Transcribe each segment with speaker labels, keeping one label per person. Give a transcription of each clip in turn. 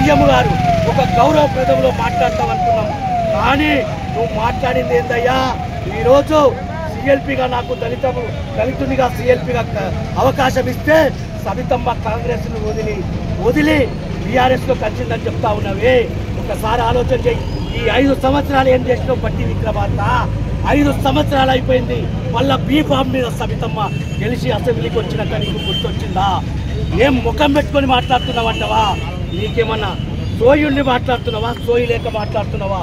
Speaker 1: CM గారు ఒక గౌరవప్రదంలో మాట్లాడతామనుకున్నాం. కానీ నువ్వు మాట్లాడింది ఏందయ్యా? ఈరోజు సిఎల్పిగా నాకు దళితునిగా సిఎల్పిగా అవకాశం ఇస్తే సబితమ్మ కాంగ్రెస్ను వదిలి బీఆర్ఎస్లోకి వచ్చిందని చెప్తా ఉన్నావే. ఒకసారి ఆలోచన చేయి. ఈ 5 సంవత్సరాలు ఏం చేసినావు బట్టి విక్రమార్క? 5 సంవత్సరాలు అయిపోయింది. మళ్ళా బీఫామ్ మీద సబితమ్మ గెలిచి అసెంబ్లీకి వచ్చినాక నీకు గుర్తొచ్చిందా? ఏం ముఖం పెట్టుకొని మాట్లాడుతున్నావంటవా? నీకేమన్నా సోయుల్ని మాట్లాడుతున్నావా? సోయి లేక మాట్లాడుతున్నావా?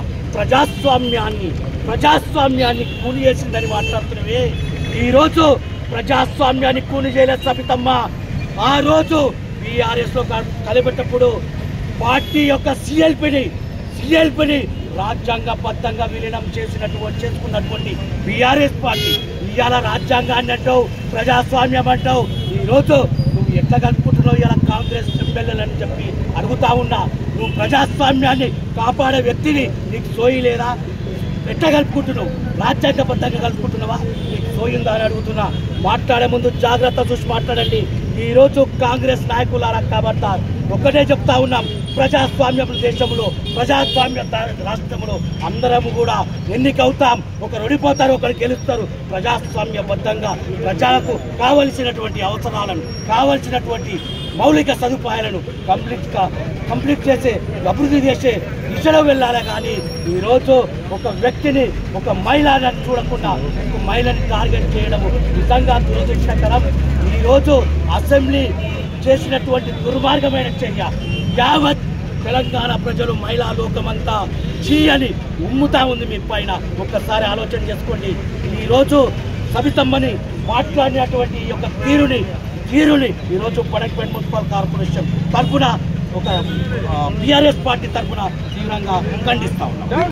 Speaker 1: ప్రజాస్వామ్యాన్ని కూని చేసిందని మాట్లాడుతున్నావే. ఈరోజు ప్రజాస్వామ్యాన్ని కూని చేయలేదు సబితమ్మ. ఆ రోజు బీఆర్ఎస్లో కలిపెట్టప్పుడు పార్టీ యొక్క సిఎల్పిని రాజ్యాంగబద్ధంగా విలీనం చేసుకున్నటువంటి బీఆర్ఎస్ పార్టీ ఇవాళ రాజ్యాంగాన్ని అంటావు, ప్రజాస్వామ్యం అంటావు. ఈరోజు నువ్వు ఎట్లా కలుపుకుంటున్నావు ఇలా కాంగ్రెస్ ఎమ్మెల్యేలని చెప్పి అడుగుతా ఉన్నా. నువ్వు ప్రజాస్వామ్యాన్ని కాపాడే వ్యక్తిని నీకు సోయి లేదా? ఎట్లా కలుపుకుంటున్నావు? రాజ్యాంగబద్ధంగా కలుపుకుంటున్నావా? నీకు సోయిందా అని అడుగుతున్నా. మాట్లాడే ముందు జాగ్రత్త చూసి మాట్లాడండి. ఈరోజు కాంగ్రెస్ నాయకులారా కాబట్టారు. ఒక్కటే చెప్తా ఉన్నాం, ప్రజాస్వామ్య దేశంలో, ప్రజాస్వామ్య రాష్ట్రంలో అందరము కూడా ఎన్నికవుతాం. ఒకరు ఓడిపోతారు, ఒకరు గెలుస్తారు. ప్రజాస్వామ్యబద్ధంగా ప్రజలకు కావలసినటువంటి అవసరాలను, కావలసినటువంటి మౌలిక సదుపాయాలను కంప్లీట్ చేసే, అభివృద్ధి చేసే దిశలో వెళ్ళాలి. కానీ ఈరోజు ఒక వ్యక్తిని, ఒక మహిళని చూడకుండా ఒక మహిళని టార్గెట్ చేయడము నిజంగా దురదృష్టకరం. ఈరోజు అసెంబ్లీ చేసినటువంటి దుర్మార్గమైన చర్య యావత్ తెలంగాణ ప్రజలు, మహిళా లోకమంతా చీయని ఉమ్ముతా ఉంది మీ పైన. ఒక్కసారి ఆలోచన చేసుకోండి. ఈరోజు సబితమ్మని మాట్లాడినటువంటి యొక్క తీరుని ఈరోజు పడకపేట మున్సిపల్ కార్పొరేషన్ తరఫున, ఒక బీఆర్ఎస్ పార్టీ తరఫున తీవ్రంగా ఖండిస్తా ఉన్నాం.